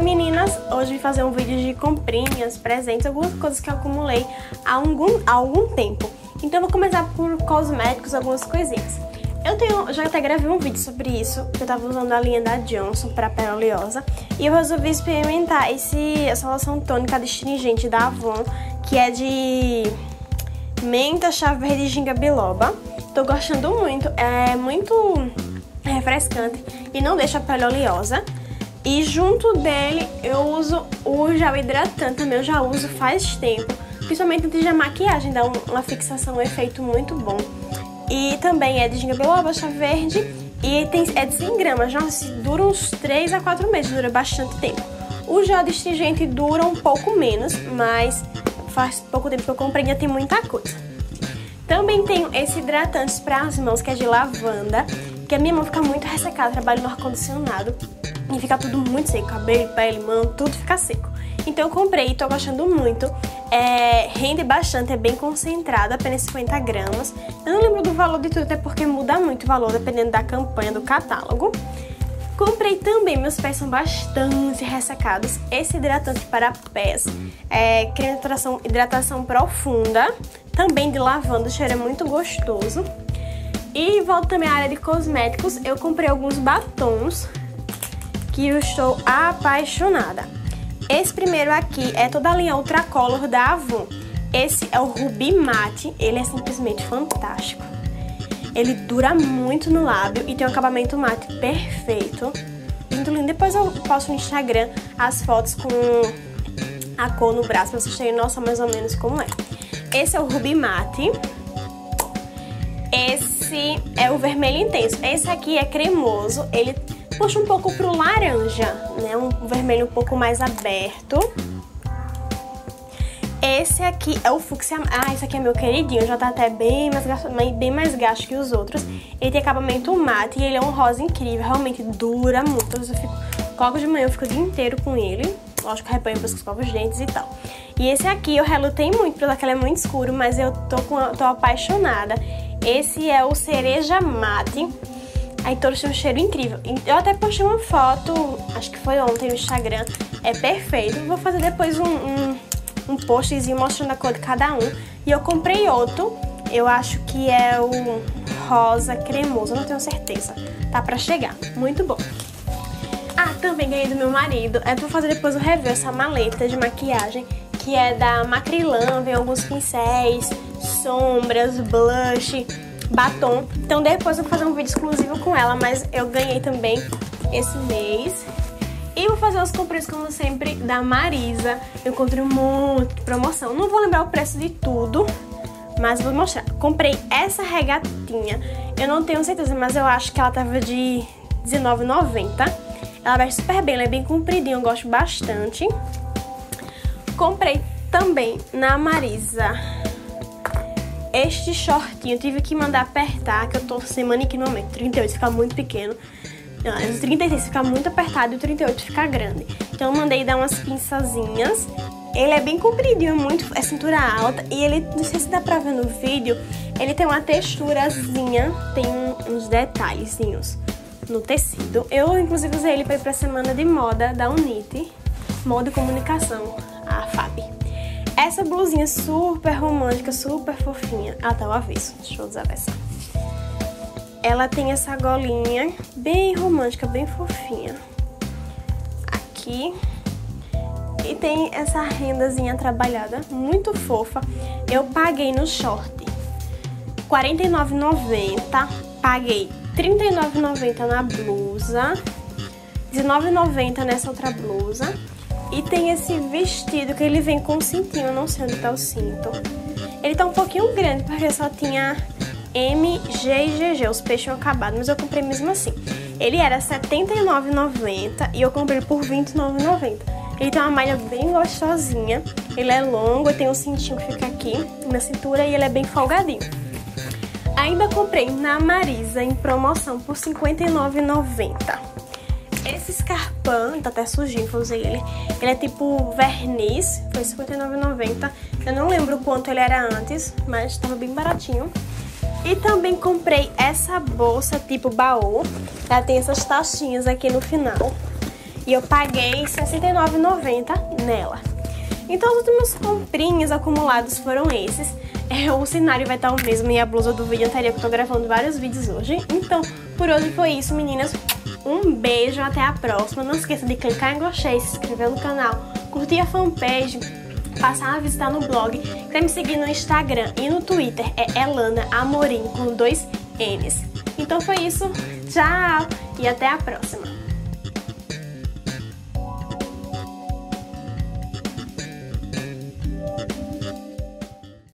meninas, hoje vim fazer um vídeo de comprinhas, presentes, algumas coisas que eu acumulei há algum tempo. Então eu vou começar por cosméticos, algumas coisinhas. Eu já até gravei um vídeo sobre isso, que eu tava usando a linha da Johnson pra pele oleosa. E eu resolvi experimentar essa loção tônica astringente da Avon, que é de menta, chá verde e ginga biloba. Tô gostando muito, é muito refrescante e não deixa a pele oleosa. E junto dele eu uso o gel hidratante, também eu já uso faz tempo, principalmente antes da maquiagem, dá uma fixação, um efeito muito bom. E também é de ginga biloba, chá verde, e é de 100 gramas, nossa, dura uns 3 a 4 meses, dura bastante tempo. O gel astringente dura um pouco menos, mas faz pouco tempo que eu comprei e ainda tem muita coisa. Também tenho esse hidratante para as mãos, que é de lavanda, que a minha mão fica muito ressecada, trabalho no ar-condicionado e fica tudo muito seco, cabelo, pele, mão, tudo fica seco. Então eu comprei e tô gostando muito, rende bastante, é bem concentrado, apenas 50 gramas. Eu não lembro do valor de tudo, até porque muda muito o valor dependendo da campanha do catálogo. Comprei também, meus pés são bastante ressecados, esse hidratante para pés, creme de hidratação profunda, também de lavanda, o cheiro é muito gostoso. E volto também à área de cosméticos, eu comprei alguns batons que eu estou apaixonada. Esse primeiro aqui é toda a linha Ultra Color da Avon. Esse é o Ruby Matte, ele é simplesmente fantástico. Ele dura muito no lábio e tem um acabamento mate perfeito. Muito lindo. Depois eu posto no Instagram as fotos com a cor no braço, pra vocês terem noção mais ou menos como é. Esse é o Ruby Matte. Esse é o vermelho intenso. Esse aqui é cremoso, ele puxa um pouco pro laranja, né? Um vermelho um pouco mais aberto. Esse aqui é o fúcsia. Esse aqui é meu queridinho, já tá até bem mais gasto que os outros. Ele tem acabamento mate e ele é um rosa incrível, realmente dura muito. Coloco de manhã, eu fico o dia inteiro com ele. Lógico que repanho depois que escovo os dentes e tal. E esse aqui eu relutei muito, porque ele é muito escuro, mas eu tô apaixonada. Esse é o cereja mate. Aí todos têm um cheiro incrível. Eu até postei uma foto, acho que foi ontem no Instagram. É perfeito. Vou fazer depois um postzinho mostrando a cor de cada um. E eu comprei outro. Eu acho que é o rosa cremoso, eu não tenho certeza. Tá pra chegar. Muito bom. Também ganhei do meu marido. Vou fazer depois o review, essa maleta de maquiagem, que é da Macrylan. Vem alguns pincéis, sombras, blush, batom. Então depois eu vou fazer um vídeo exclusivo com ela, mas eu ganhei também esse mês. E vou fazer as compras, como sempre, da Marisa. Eu encontrei um monte de promoção. Não vou lembrar o preço de tudo, mas vou mostrar. Comprei essa regatinha. Eu não tenho certeza, mas eu acho que ela tava de R$19,90. Ela veste super bem, ela é bem compridinha, eu gosto bastante. Comprei também na Marisa este shortinho, eu tive que mandar apertar, que eu tô sem manequim no momento. 38 fica muito pequeno, o 36 fica muito apertado e o 38 fica grande. Então eu mandei dar umas pinçazinhas. Ele é bem compridinho, é cintura alta e ele, não sei se dá pra ver no vídeo, ele tem uma texturazinha, tem uns detalhezinhos no tecido. Eu inclusive usei ele pra ir pra semana de moda da Unite, moda e comunicação, a FAB. Essa blusinha super romântica, super fofinha. Ela tá ao avesso, deixa eu usar essa. Ela tem essa golinha bem romântica, bem fofinha. Aqui. E tem essa rendazinha trabalhada, muito fofa. Eu paguei no short R$49,90. Paguei R$39,90 na blusa, R$19,90 nessa outra blusa. E tem esse vestido que ele vem com cintinho, eu não sei onde tá o cinto. Ele tá um pouquinho grande, porque só tinha M, G e GG, os peixes tinham acabado, mas eu comprei mesmo assim. Ele era R$79,90 e eu comprei por R$29,90. Ele tem uma malha bem gostosinha, ele é longo e tem um cintinho que fica aqui na cintura e ele é bem folgadinho. Ainda comprei na Marisa em promoção por R$59,90. Esse escarpão, tá até sujinho que eu usei ele. Ele é tipo verniz, foi R$59,90. Eu não lembro quanto ele era antes, mas tava bem baratinho. E também comprei essa bolsa tipo baú. Ela tem essas taxinhas aqui no final. e eu paguei R$ 69,90 nela. Então os últimos comprinhos acumulados foram esses. O cenário vai estar o mesmo e a blusa do vídeo anterior, que eu tô gravando vários vídeos hoje. Então, por hoje foi isso, meninas. Um beijo, até a próxima. Não esqueça de clicar em gostei, se inscrever no canal, curtir a fanpage, passar a visitar no blog. Quer me seguir no Instagram e no Twitter, é Elana Amorim, com 2 N's. Então foi isso, tchau e até a próxima.